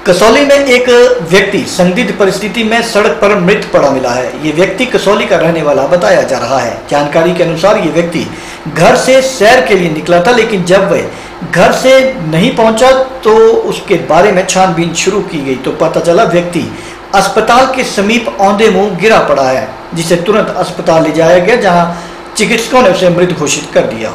कसौली में एक व्यक्ति संदिग्ध परिस्थिति में सड़क पर मृत पड़ा मिला है। ये व्यक्ति कसौली का रहने वाला बताया जा रहा है। जानकारी के अनुसार ये व्यक्ति घर से सैर के लिए निकला था, लेकिन जब वह घर से नहीं पहुंचा तो उसके बारे में छानबीन शुरू की गई तो पता चला व्यक्ति अस्पताल के समीप औंधे मुंह गिरा पड़ा है, जिसे तुरंत अस्पताल ले जाया गया, जहां चिकित्सकों ने उसे मृत घोषित कर दिया।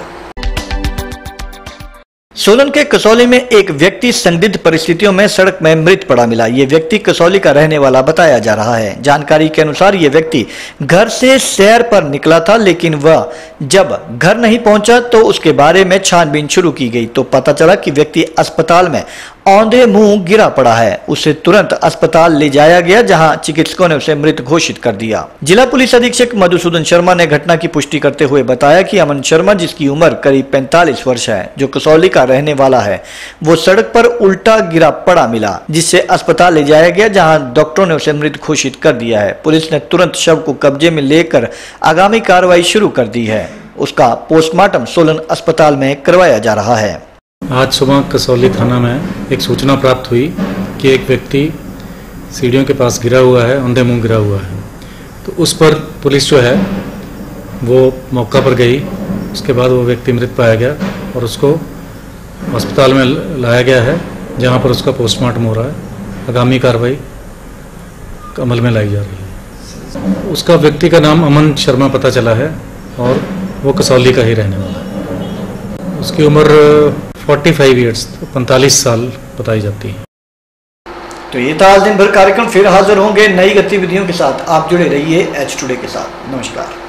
सोलन के कसौली में एक व्यक्ति संदिग्ध परिस्थितियों में सड़क में मृत पड़ा मिला। ये व्यक्ति कसौली का रहने वाला बताया जा रहा है। जानकारी के अनुसार ये व्यक्ति घर से सैर पर निकला था, लेकिन वह जब घर नहीं पहुंचा तो उसके बारे में छानबीन शुरू की गई तो पता चला कि व्यक्ति अस्पताल में औंधे मुंह गिरा पड़ा है। उसे तुरंत अस्पताल ले जाया गया, जहां चिकित्सकों ने उसे मृत घोषित कर दिया। जिला पुलिस अधीक्षक मधुसूदन शर्मा ने घटना की पुष्टि करते हुए बताया कि अमन शर्मा, जिसकी उम्र करीब 45 वर्ष है, जो कसौली का रहने वाला है, वो सड़क पर उल्टा गिरा पड़ा मिला, जिससे अस्पताल ले जाया गया, जहां डॉक्टरों ने उसे मृत घोषित कर दिया है। पुलिस ने तुरंत शव को कब्जे में लेकर आगामी कार्रवाई शुरू कर दी है। उसका पोस्टमार्टम सोलन अस्पताल में करवाया जा रहा है। आज सुबह कसौली थाना में एक सूचना प्राप्त हुई कि एक व्यक्ति सीढ़ियों के पास गिरा हुआ है, औंधे मुंह गिरा हुआ है। तो उस पर पुलिस जो है वो मौका पर गई। उसके बाद वो व्यक्ति मृत पाया गया और उसको अस्पताल में लाया गया है, जहां पर उसका पोस्टमार्टम हो रहा है। आगामी कार्रवाई अमल में लाई जा रही है। उसका व्यक्ति का नाम अमन शर्मा पता चला है और वो कसौली का ही रहने वाला है। उसकी उम्र 45 ईयर्स 45 साल बताई जाती है। तो ये था आज दिन भर कार्यक्रम। फिर हाजिर होंगे नई गतिविधियों के साथ। आप जुड़े रहिए एच टुडे के साथ। नमस्कार।